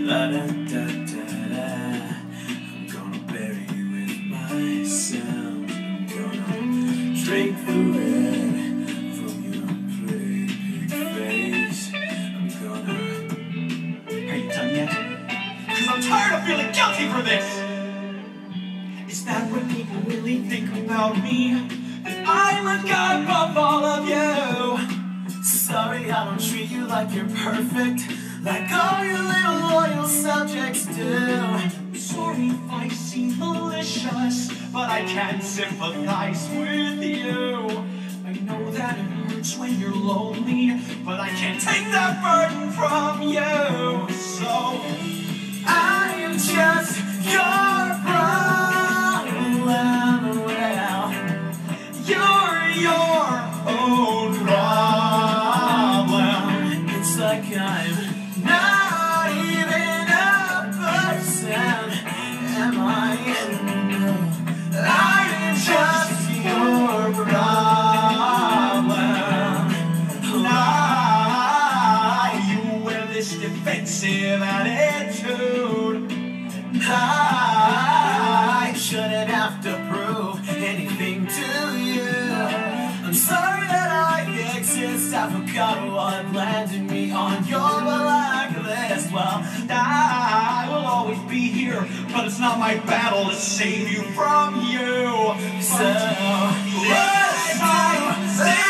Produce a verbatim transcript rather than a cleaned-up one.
La da da da da. I'm gonna bury you with my sound. I'm gonna drink the red from your pretty big face. I'm gonna. Are you done yet? Cause I'm tired of feeling guilty for this! Is that what people really think about me? That I'm a god above all of you? Sorry, I don't treat you like you're perfect, like all your little loyal subjects do. I'm sorry if I seem malicious, but I can't sympathize with you. I know that it hurts when you're lonely, but I can't take that burden from you. So I am just your problem. Well, you're your own problem. it's like I'm not even a person. Am I? I am just your problem. Ah, you wear this defensive attitude. I shouldn't have to prove anything to you. I'm sorry that I exist. I forgot what landed me on your blacklist. Well, I will always be here, but it's not my battle to save you from you. so what I do?